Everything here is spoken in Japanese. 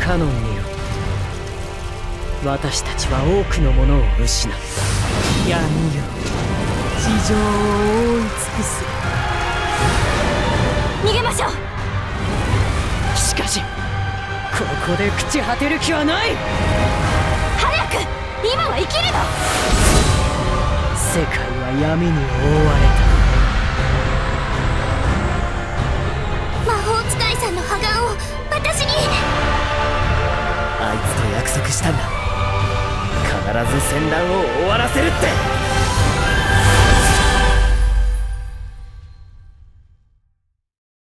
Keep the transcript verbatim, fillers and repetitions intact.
カノンによって私たちは多くのものを失った。闇よ、地上を覆い尽くす。 逃げましょう。 しかしここで朽ち果てる気はない。 早く、今は生きるの。 世界は闇に覆われた。 魔法使いさんの破顔を私に。 あいつと約束したんだ。必ず戦乱を終わらせるって。